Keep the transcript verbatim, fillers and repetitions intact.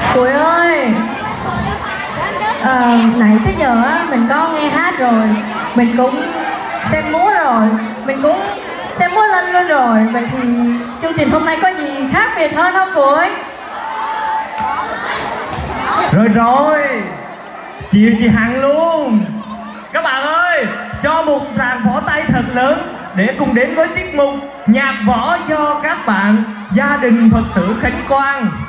Cụi ơi, à, nãy tới giờ á mình có nghe hát rồi, mình cũng xem múa rồi, mình cũng xem múa lân luôn rồi. Vậy thì chương trình hôm nay có gì khác biệt hơn không Cụi? Rồi rồi, chịu chị Hằng luôn. Các bạn ơi, cho một tràng vỗ tay thật lớn để cùng đến với tiết mục nhạc võ do các bạn gia đình Phật tử Khánh Quang.